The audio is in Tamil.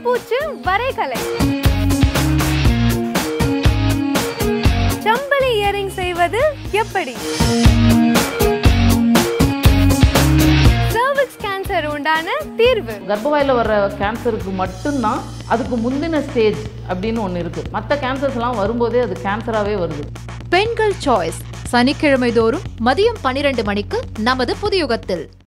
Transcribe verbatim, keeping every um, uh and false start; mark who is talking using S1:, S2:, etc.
S1: கண்ணாப்பூச்சு வரைகலை, சம்பளி இயரிங் செய்வது எப்படி, சர்விக்ஸ் கேன்சர் உண்டான தீர்வு.
S2: கர்ப்பவாயில வர கேன்சருக்கு மட்டும்தான் அதுக்கு முந்தின ஸ்டேஜ் அப்படின்னு ஒன்று இருக்கு. மற்ற கேன்சர்ஸ்லாம் வரும்போதே அது கேன்சராகவே வருது.
S3: பெண்கள் சாய்ஸ் சனிக்கிழமை தோறும் மதியம் பன்னிரண்டு மணிக்கு நமது புதியுகத்தில்.